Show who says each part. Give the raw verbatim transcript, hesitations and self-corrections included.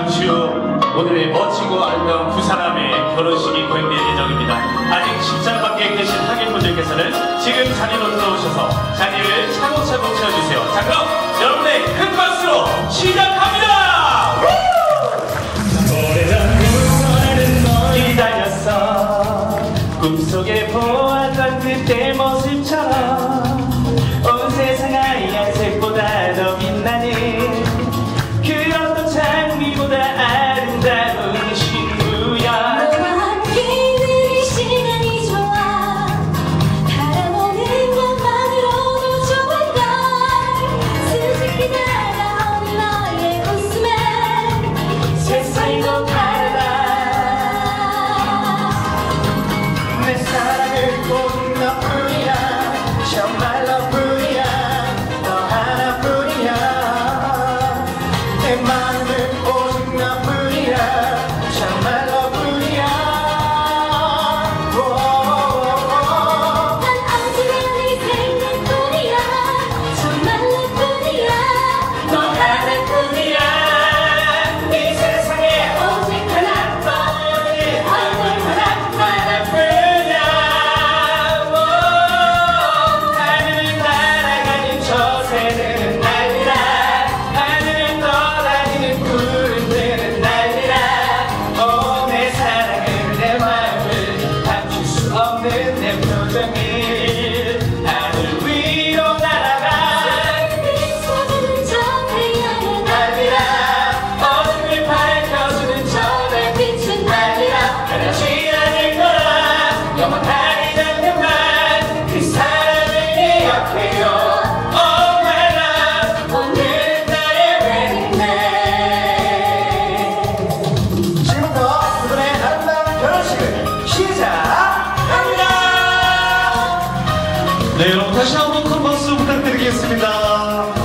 Speaker 1: 잠시 후 오늘의 멋지고 아름다운 두 사람의 결혼식이 거행될 예정입니다. 아직 식장 밖에 계신 하객분들께서는 지금 자리로 들어오셔서 자리를 차곡차곡 채워주세요. 자, 그럼 여러분의 큰 박수로 시작합니다! 오래전 널 기다렸어. 꿈속에 보았던 그때 모습처럼 온 세상 하얀색보다 더 빛나는 그 어떤 장미보다 아름다운 신부야.
Speaker 2: 너와 함께 늘 이 시간이 좋아. 바라보는 것만으로도 좋을걸. 수줍게 다가오는 너의 웃음에 세상도 바라봐.
Speaker 3: 내 사랑을 꼭 너뿐이야. 정말 너뿐이야. 너 하나뿐이야. 내 마음은 오직 너뿐이야. 정말 너뿐이야.
Speaker 2: 난 언제나 네 생각뿐이야. 정말 너뿐이야.
Speaker 3: 너 하나뿐이야. 이 세상에
Speaker 2: 오직 하나뿐인 얼굴
Speaker 3: 하나뿐이야. 하늘을 날아가는 저 새는 날리라. 하늘을 떠다니는 구름들은 날리라. 오, 내 사랑을 내 마음을 감출 수 없는 내 표정이 하늘 위로 날아가.
Speaker 2: 비춰주는 저 태양은
Speaker 3: 날리라. 어둠을 밝혀주는 저
Speaker 2: 빛은
Speaker 3: 날리라. 변하지 않을 거라. 영원하리 당분간 그 사랑을 기억해요. Oh my love. 오늘은 나의 wedding day. 지금부터 두 분의 아름다운 결혼식을 시작합니다.
Speaker 4: 네, 여러분 다시 한번 큰 박수 부탁드리겠습니다.